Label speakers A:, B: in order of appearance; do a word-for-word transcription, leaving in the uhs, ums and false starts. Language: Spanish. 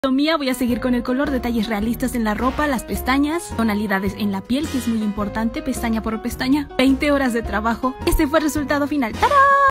A: Mía, voy a seguir con el color, detalles realistas en la ropa, las pestañas, tonalidades en la piel, que es muy importante, pestaña por pestaña, veinte horas de trabajo. Este fue el resultado final. ¡Tarán!